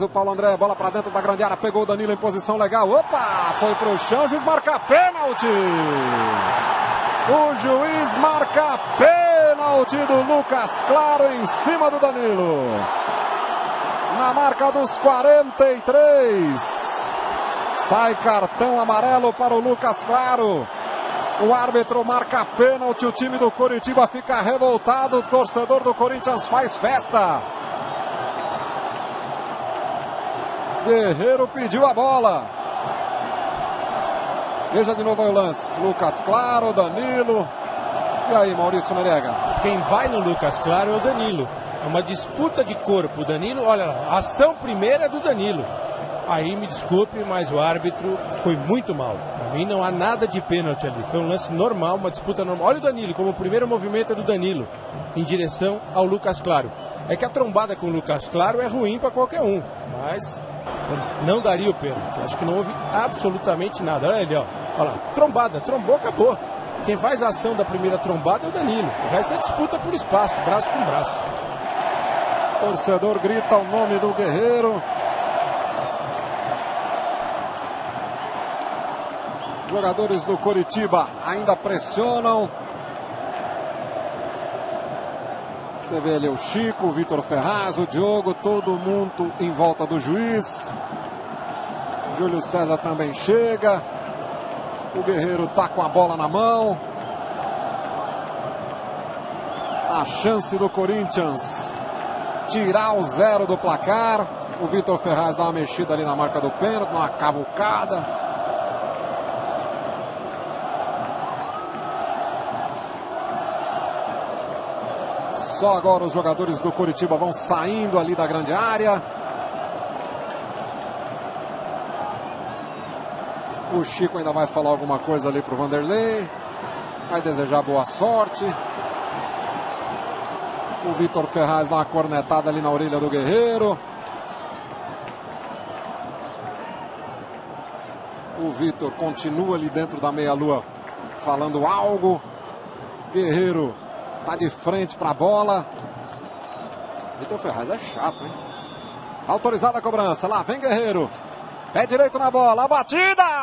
o Paulo André, bola para dentro da grande área, pegou o Danilo em posição legal, opa, foi pro chão, o juiz marca pênalti. O juiz marca pênalti do Lucas Claro em cima do Danilo. Na marca dos 43. Sai cartão amarelo para o Lucas Claro. O árbitro marca pênalti, o time do Coritiba fica revoltado, o torcedor do Corinthians faz festa. Guerreiro pediu a bola. Veja de novo aí o lance. Lucas Claro, Danilo. E aí, Maurício Noriega? Quem vai no Lucas Claro é o Danilo. É uma disputa de corpo. O Danilo, olha lá, a ação primeira é do Danilo. Aí me desculpe, mas o árbitro foi muito mal. Para mim não há nada de pênalti ali. Foi um lance normal, uma disputa normal. Olha o Danilo, como o primeiro movimento é do Danilo, em direção ao Lucas Claro. É que a trombada com o Lucas Claro é ruim para qualquer um, mas não daria o pênalti. Acho que não houve absolutamente nada. Olha ali, ó. Olha lá, trombada, trombou, acabou. Quem faz a ação da primeira trombada é o Danilo. O resto é disputa por espaço, braço com braço. O torcedor grita o nome do Guerreiro. Jogadores do Coritiba ainda pressionam. Você vê ali o Chico, o Vitor Ferraz, o Diogo, todo mundo em volta do juiz. Júlio César também chega. O Guerreiro tá com a bola na mão. A chance do Corinthians tirar o 0 do placar. O Vitor Ferraz dá uma mexida ali na marca do pênalti, uma cavucada. Só agora os jogadores do Coritiba vão saindo ali da grande área. O Chico ainda vai falar alguma coisa ali pro Vanderlei. Vai desejar boa sorte. O Vitor Ferraz dá uma cornetada ali na orelha do Guerreiro. O Vitor continua ali dentro da meia-lua falando algo. Guerreiro tá de frente para a bola. Vitor Ferraz é chato, hein? Autorizada a cobrança. Lá vem Guerreiro. Pé direito na bola. A batida!